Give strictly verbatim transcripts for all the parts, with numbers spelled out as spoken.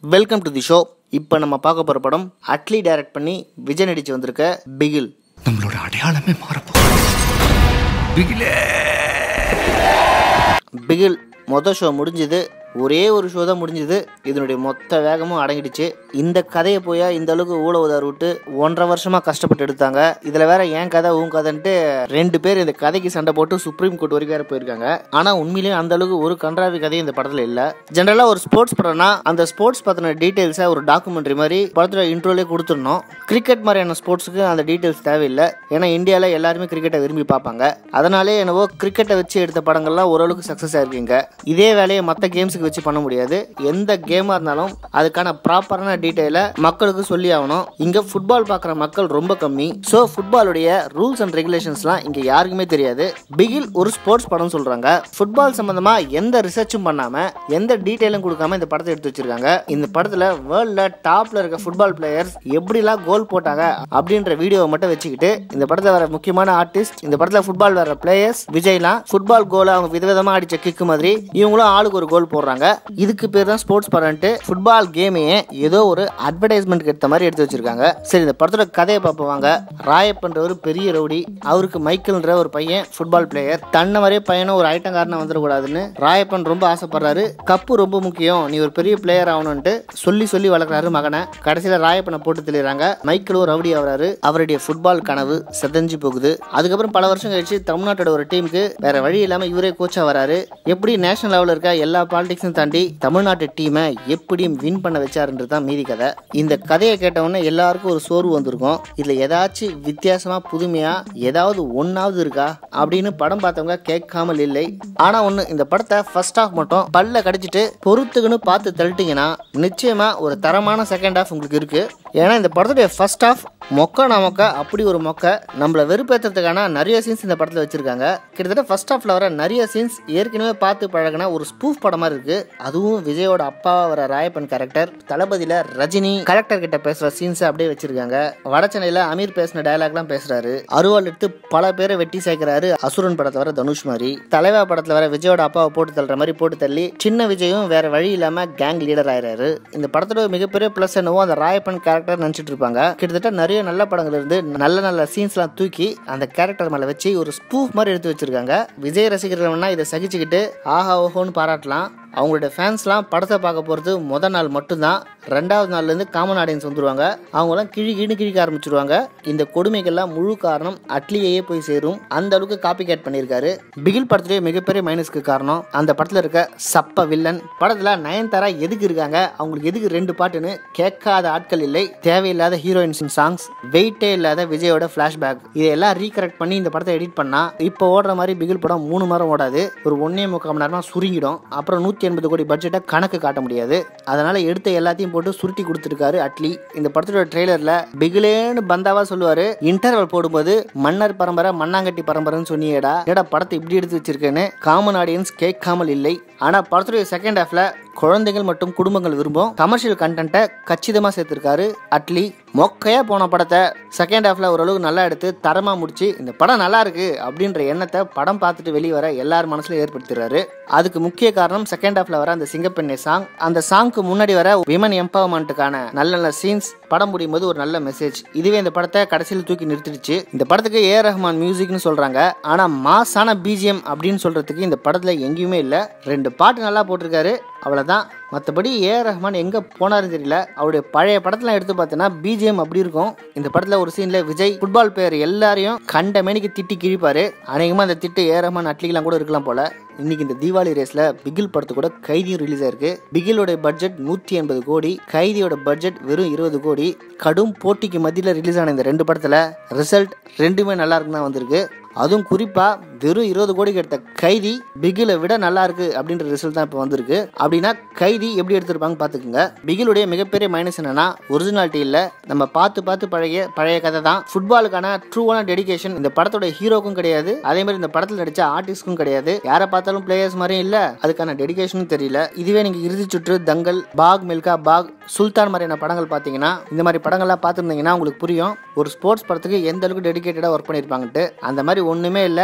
Welcome to the show. இப்போ நம்ம பார்க்க போகிற படம் அட்லி டைரக்ட் பண்ணி விஜய் நடிச்சு வந்திருக்க பிகில். நம்மளோட அடையாளமே மாறப்போகுது. பிகிலே பிகில் மொதல் ஷோ முடிஞ்சது. ஒரே ஒரு ஷோ தான் முடிஞ்சது. இதனுடைய மொத்த வேகமும் அடங்கிடுச்சு. இந்த கதையை போய் இந்த அளவுக்கு ஊழ உதார் விட்டு ஒன்றரை வருஷமாக கஷ்டப்பட்டு எடுத்தாங்க. இதில் வேற ஏன் கதை உன் கதைன்ட்டு ரெண்டு பேர் இந்த கதைக்கு சண்டை போட்டு சுப்ரீம் கோர்ட் வரைக்கும் வேற போயிருக்காங்க. ஆனால் உண்மையிலேயே அந்த அளவுக்கு ஒரு கன்றாவி கதையும் இந்த படத்தில் இல்லை. ஜென்ரலாக ஒரு ஸ்போர்ட்ஸ் படம்னா அந்த ஸ்போர்ட்ஸ் பற்றின டீட்டெயில்ஸை ஒரு டாக்குமெண்ட்ரி மாதிரி படத்தில் இன்ட்ரோலே கொடுத்துடணும். கிரிக்கெட் மாதிரியான ஸ்போர்ட்ஸுக்கு அந்த டீட்டெயில்ஸ் தேவையில்லை. ஏன்னா இந்தியாவில் எல்லாருமே கிரிக்கெட்டை விரும்பி பார்ப்பாங்க. அதனாலே என்னவோ கிரிக்கெட்டை வச்சு எடுத்த படங்கள்லாம் ஓரளவுக்கு சக்ஸஸ் ஆயிருக்கீங்க. இதே வேலையை மற்ற கேம்ஸுக்கு வச்சு பண்ண முடியாது. எந்த கேமா இருந்தாலும் அதுக்கான ப்ராப்பரான டீடைலை மக்களுக்கு சொல்லி ஆகணும். இங்க ஃபுட்பால் பார்க்குற மக்கள் ரொம்ப கம்மி. ஸோ ஃபுட்பாலுடைய ரூல்ஸ் அண்ட் ரெகுலேஷன்ஸ்லாம் இங்க யாருக்குமே தெரியாது. பிகில் ஒரு ஸ்போர்ட்ஸ் படம் சொல்றாங்க. ஃபுட்பால் சம்பந்தமா எந்த ரிசர்ச்சும் பண்ணாம எந்த டீடைலும் கொடுக்காம இந்த படத்தை எடுத்து வச்சிருக்காங்க. இந்த படத்துல வேர்ல்ட்ல டாப்ல இருக்க ஃபுட்பால் பிளேயர்ஸ் எப்படிலாம் கோல் போட்டாங்க அப்படின்ற வீடியோவை மட்டும் வச்சுக்கிட்டு இந்த படத்துல வர முக்கியமான ஆர்டிஸ்ட், இந்த படத்துல ஃபுட்பால் வர பிளேயர்ஸ் விஜய்லாம் ஃபுட்பால் கோலை அவங்க விதவிதமா அடிச்ச கிக்கு மாதிரி இவங்களும் ஆளுக்கு ஒரு கோல் போடுறாங்க. இதுக்கு பேர் தான் ஸ்போர்ட்ஸ் படம்ட்டு ஃபுட்பால் கேமையே ஏதோ ஒரு அட்வர்டைஸ்மெண்ட் எடுத்த மாதிரி எடுத்து வச்சிருக்காங்க. சரி, இந்த படத்தோட கதையை பார்ப்போங்க. ராயப்பன்ற ஒரு பெரிய ரவுடி, அவருக்கு மைக்கேல்ன்ற ஒரு பையன் ஃபுட்பால் பிளேயர். தன்ன மாதிரியே பையனும் ஒரு ஐட்டங்காரனா வந்துடக்கூடாதுன்னு ராயப்பன் ரொம்ப ஆசைப்படுறாரு. கப்பு ரொம்ப முக்கியம், நீ ஒரு பெரிய பிளேயர் ஆகணும்ட்டு சொல்லி சொல்லி வளர்க்குறாரு மகனை. கடைசியில ராயப்பனை போட்டு தெளிறாங்க. மைக்கேலும் ரவுடி ஆகிறாரு. அவருடைய ஃபுட்பால் கனவு செதஞ்சு போகுது. அதுக்கப்புறம் பல வருஷம் கழிச்சு தமிழ்நாட்டோட ஒரு டீமுக்கு வேற வழி இல்லாம இவரே கோச்சா வராரு. எப்படி நேஷனல் லெவலில் இருக்க எல்லா பாலிடிக்ஸ் தாண்டி தமிழ்நாட்டு டீமை எப்படியும் வின் பண்ண வச்சாருன்றது தான் மீதி கதை. இந்த கதையை கேட்டவுடனே எல்லாருக்கும் ஒரு சோர்வு வந்திருக்கும். இதுல ஏதாச்சும் வித்தியாசமா புதுமையா ஏதாவது ஒன்னாவது இருக்கா அப்படின்னு படம் பார்த்தவங்க கேட்காமல் இல்லை. ஆனா ஒண்ணு, இந்த படத்தை ஃபர்ஸ்ட் ஹாஃப் மட்டும் பல்ல கடிச்சிட்டு பொறுத்துக்குன்னு பார்த்து தள்ளிட்டீங்கன்னா நிச்சயமா ஒரு தரமான செகண்ட் ஹாஃப் உங்களுக்கு இருக்கு. ஏன்னா இந்த படத்துடைய ஃபர்ஸ்ட் ஹாஃப் மொக்க நமக்க அப்படி ஒரு மொக்க. நம்மளை வெறுப்பேற்றுறதுக்கான நிறைய சீன்ஸ் இந்த படத்தில் வச்சிருக்காங்க. கிட்டத்தட்ட ஃபர்ஸ்ட் ஹாஃப்ல வர நிறைய சீன்ஸ் ஏற்கனவே பார்த்து பழகின ஒரு ஸ்பூஃப் படமா இருக்கு. அதுவும் விஜயோட அப்பா வர ராயப்பன் கேரக்டர், தளபதியில ரஜினி கலெக்டர் கிட்ட பேசுற சீன்ஸ் அப்படியே வச்சிருக்காங்க. வட சென்னையில அமீர் பேசின டயலாக் எல்லாம் பேசுறாரு. அருவாள் எடுத்து பல பேரை வெட்டி சேர்க்கிறாரு. அசுரன் படத்துல வர தனுஷ் மாதிரி, தலைவா படத்துல வர விஜயோட அப்பாவை போட்டு தள்ளுற மாதிரி போட்டு தள்ளி சின்ன விஜயும் வேற வழி இல்லாம கேங் லீடர் ஆயிராரு. இந்த படத்தோட மிகப்பெரிய பிளஸ் என்னவோ அந்த ராயப்பன் கேரக்டர் நினைச்சிட்டு இருப்பாங்க. கிட்டத்தட்ட நிறைய நல்ல படங்கள் இருந்து நல்ல நல்ல சீன்ஸ் எல்லாம் தூக்கி அந்த கேரக்டர் மேல வச்சு ஒரு ஸ்பூஃப் மாதிரி எடுத்து வச்சிருக்காங்க. விஜய் ரசிகர்கள்னா இதை சகிச்சுக்கிட்டு ஆஹா ஓஹோன்னு பாராட்டலாம். அவங்களோட ஃபேன்ஸ்லாம் படத்தை பார்க்க போகிறது முதல் நாள் மட்டும்தான். ரெண்டாவது நாள்லேருந்து காமன் ஆடியன்ஸ் வந்துடுவாங்க. அவங்களாம் கிழி கிழி கிழிக்க ஆரம்பிச்சிருவாங்க. இந்த கொடுமைகள்லாம் முழு காரணம் அட்லியே போய் சேரும். அந்த அளவுக்கு காப்பி கேட் பண்ணியிருக்காரு. பிகில் படத்துலேயே மிகப்பெரிய மைனஸ்க்கு காரணம் அந்த படத்தில் இருக்க சப்ப வில்லன். படத்தில் நயன்தாரா எதுக்கு இருக்காங்க, அவங்களுக்கு எதுக்கு ரெண்டு பாட்டுன்னு கேட்காத ஆட்கள் இல்லை. தேவையில்லாத ஹீரோயின்ஸ் சாங்ஸ், வெயிட்டே இல்லாத விஜயோட ஃபிளாஷ்பேக், இதெல்லாம் ரீகரெக்ட் பண்ணி இந்த படத்தை எடிட் பண்ணா இப்போ ஓடுற மாதிரி பிகில் படம் மூணு மரம் ஓடாது. ஒரு ஒன்னே முக்கால் மணி நேரமா சுருங்கிடும். அப்புறம் நூற்றி எண்பது கோடி பட்ஜெட்டை கணக்கு காட்ட முடியாது. அதனால எடுத்த எல்லாத்தையும் போட்டு சுருட்டி கொடுத்துருக்காரு அட்லி. இந்த படத்தோட ட்ரெய்லர்ல பிகிலேன்னு பந்தாவா சொல்லுவாரு. இன்டர்வல் போடும்போது மன்னர் பரம்பரை மண்ணாங்கட்டி பரம்பரைன்னு சொன்னியேடா, ஏடா படத்தை இப்படி எடுத்து வச்சிருக்கேன்னு காமன் ஆடியன்ஸ் கேட்காமல் இல்லை. ஆனா படத்துடைய செகண்ட் ஹாஃப்ல குழந்தைகள் மற்றும் குடும்பங்கள் விரும்பும் கமர்ஷியல் கண்டென்ட்டை கச்சிதமா சேர்த்திருக்காரு அட்லி. மொக்கையா போன படத்தை செகண்ட் ஹாஃப்ல ஓரளவுக்கு நல்லா எடுத்து தரமா முடிச்சு இந்த படம் நல்லா இருக்கு அப்படின்ற எண்ணத்தை படம் பார்த்துட்டு வெளியே வர எல்லாரும் மனசுல ஏற்படுத்துறாரு. அதுக்கு முக்கிய காரணம் செகண்ட் ஹாஃப்ல வர அந்த சிங்கப்பெண்ணை சாங். அந்த சாங்க்கு முன்னாடி வர விமன் எம்பவர்மெண்ட்டுக்கான நல்ல நல்ல சீன்ஸ், படம் முடியும் போது ஒரு நல்ல மெசேஜ். இதுவே இந்த படத்தை கடைசியில் தூக்கி நிறுத்திடுச்சு. இந்த படத்துக்கு ஏ ரஹ்மான் மியூசிக்னு சொல்றாங்க. ஆனா மாசான பிஜிஎம் அப்படின்னு சொல்றதுக்கு இந்த படத்துல எங்கேயுமே இல்ல. ரெண்டு பாட்டு நல்லா போட்டிருக்காரு, அவ்வளவுதான். மற்றபடி ஏ ரஹ்மான் எங்க போனாருன்னு தெரியல. அவருடைய பழைய படத்துல எடுத்து பார்த்தீங்கன்னா பிஜிஎம் அப்படி இருக்கும். இந்த படத்துல ஒரு சீன்ல விஜய் ஃபுட்பால் பிளேயர் எல்லாரையும் கண்ட மேனிக்கு திட்டி கிழிப்பாரு. அநேகமா அந்த திட்டு ஏ ரஹ்மான் அட்லிலாம் கூட இருக்கலாம் போல. இன்னைக்கு இந்த தீபாவளி ரேஸ்ல பிகில் படத்து கூட கைதியும் ரிலீஸ் ஆயிருக்கு. பிகிலோட பட்ஜெட் நூத்தி எண்பது கோடி, கைதியோட பட்ஜெட் வெறும் இருபது கோடி. கடும் போட்டிக்கு மத்தியில் ரிலீஸ் ஆன இந்த ரெண்டு படத்துல ரிசல்ட் ரெண்டுமே நல்லா இருக்குன்னு தான் வந்திருக்கு. அதுவும் குறிப்பா வெறும் இருபது கோடிக்கு எடுத்த கைதி பிகிலை விட நல்லா இருக்கு அப்படின்ற ரிசல்ட் தான் இப்போ வந்திருக்கு. அப்படின்னா கைதி எப்படி எடுத்திருப்பாங்க பாத்துக்கோங்க. பிகிலுடைய மிகப்பெரிய மைனஸ் என்னன்னா ஒரிஜினாலிட்டி இல்ல. நம்ம பார்த்து பார்த்து பழைய பழைய கதை தான். ஃபுட்பாலுக்கான ட்ரூவான டெடிகேஷன் இந்த படத்தோட ஹீரோக்கும் கிடையாது. அதே மாதிரி இந்த படத்தில் நடிச்ச ஆர்டிஸ்டும் கிடையாது. யாரை பார்த்தாலும் பிளேயர்ஸ் மாதிரியும் இல்ல, அதுக்கான டெடிகேஷனும் தெரியல. இதுவே நீங்க இறுதி சுற்று, தங்கல், பாக் மில்கா பாக், சுல்தான் மாதிரியான படங்கள் பார்த்தீங்கன்னா, இந்த மாதிரி படங்கள்லாம் பார்த்துருந்தீங்கன்னா உங்களுக்கு புரியும் ஒரு ஸ்போர்ட்ஸ் படத்துக்கு எந்த அளவுக்கு டெடிகேட்டடா ஒர்க் பண்ணியிருப்பாங்கட்டு. அந்த மாதிரி ஒண்ணுமே இல்லை. சுத்தமா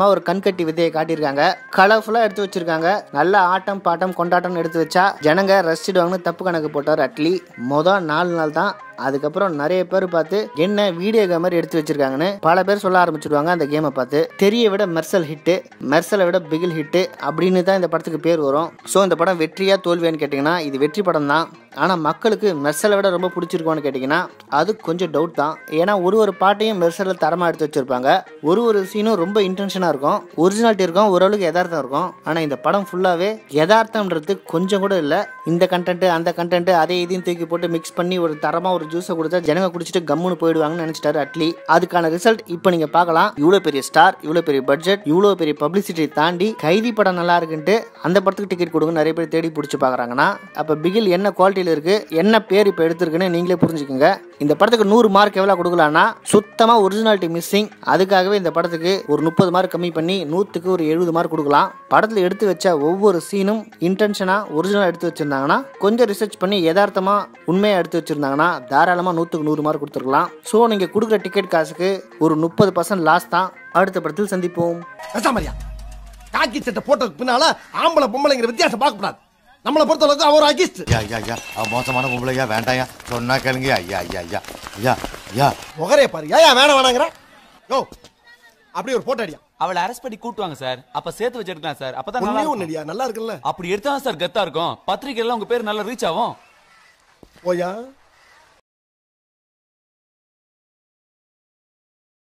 பிரமாதமா ஒரு கண்கட்டி விதையை காட்டியிருக்காங்க. கலர்ஃபுல்லா எடுத்து வச்சிருக்காங்க. நல்ல ஆட்டம் பாட்டம் கொண்டாட்டம் எடுத்து வச்சா ஜனங்க ரசிச்சிடுவாங்கன்னு தப்பு கணக்கு போட்டார் அட்லி. மொதல் நாலு நாள் தான். அதுக்கப்புறம் நிறைய பேர் பார்த்து என்ன வீடியோ கேம் மாதிரி எடுத்து வச்சிருக்காங்கன்னு பல பேர் சொல்ல ஆரம்பிச்சிருவாங்க. அந்த கேமை பார்த்து தெரிய விட மெர்சல் ஹிட்டு, மெர்சலை விட பிகில் ஹிட்டு அப்படின்னு தான் இந்த படத்துக்கு பேர் வரும். ஸோ இந்த படம் வெற்றியா தோல்வியான்னு கேட்டிங்கன்னா இது வெற்றி படம் தான். ஆனால் மக்களுக்கு மெர்சலை விட ரொம்ப பிடிச்சிருக்கோன்னு கேட்டிங்கன்னா அது கொஞ்சம் டவுட் தான். ஏன்னா ஒரு ஒரு பாட்டையும் மெர்சலில் தரமாக எடுத்து வச்சிருப்பாங்க. ஒரு ஒரு சீனும் ரொம்ப இன்டென்ஷனாக இருக்கும், ஒரிஜினாலிட்டி இருக்கும், ஓரளவுக்கு யதார்த்தம் இருக்கும். ஆனால் இந்த படம் ஃபுல்லாகவே யதார்த்தம்ன்றது கொஞ்சம் கூட இல்லை. இந்த கண்டென்ட் அந்த கண்டென்ட் அதே இதையும் தூக்கி போட்டு மிக்ஸ் பண்ணி ஒரு தரமாக ஒரு ஜூஸை கொடுத்தா ஜனங்க குடிச்சிட்டு கம்முன்னு போயிடுவாங்கன்னு நினைச்சிட்டாரு அட்லி. அதுக்கான ரிசல்ட் இப்போ நீங்க பார்க்கலாம். இவ்வளவு பெரிய ஸ்டார், இவ்வளவு பெரிய பட்ஜெட், இவ்வளவு பெரிய பப்ளிசிட்டி தாண்டி கைதி படம் நல்லா இருக்குன்ட்டு அந்த படத்துக்கு டிக்கெட் கொடுங்க நிறைய பேர் தேடி பிடிச்சி பாக்குறாங்கன்னா அப்ப பிகில் என்ன குவாலிட்டியில இருக்கு, என்ன பேர் இப்ப எடுத்திருக்குன்னு நீங்களே புரிஞ்சுக்கோங்க. இந்த படத்துக்கு நூறு மார்க் எவ்வளவு கொடுக்கலாம்னா சுத்தமா ஒரிஜினாலிட்டி மிஸ்ஸிங். அதுக்காகவே இந்த படத்துக்கு ஒரு முப்பது மார்க் கம்மி பண்ணி நூத்துக்கு ஒரு எழுபது மார்க் கொடுக்கலாம். படத்துல எடுத்து வச்ச ஒவ்வொரு சீனும் இன்டென்ஷனா ஒரிஜினல் எடுத்து வச்சிருந்தாங்கன்னா, கொஞ்சம் ரிசர்ச் பண்ணி யதார்த்தமா உண்மையா எடுத்து வச்சிருந்தாங்கன்னா தாராளமா நூத்துக்கு நூறு மார்க் கொடுத்துருக்கலாம். ஸோ நீங்க கொடுக்குற டிக்கெட் காசுக்கு ஒரு முப்பது பர்சன்ட் லாஸ் தான். அடுத்த படத்தில் சந்திப்போம். காக்கி சட்டை போட்டதுக்கு பின்னால ஆம்பளை பொம்பளைங்கிற வித்தியாசம் பார்க்க கூடாது. நம்மளை பொறுத்த அளவுக்கு அவர் அகிஸ்ட். ஐயா ஐயா ஐயா மோசமான பொம்பளையா வேண்டாயா, சொன்னா கேளுங்க. ஐயா ஐயா ஐயா ஐயா ஐயா முகரே பாரு. ஏயா வேணாம் வேணாங்கிற? யோ அப்படி ஒரு போட்டோ அடியா. அவளை அரெஸ்ட் பண்ணி கூட்டுவாங்க சார். அப்ப சேர்த்து வச்சிருக்கலாம் சார். அப்பதான் நல்லா ஒண்ணு நல்லா இருக்குல்ல. அப்படி எடுத்தா சார் கெத்தா இருக்கும். பத்திரிக்கையில உங்க பேர் நல்லா ரீச் ஆகும். ஓயா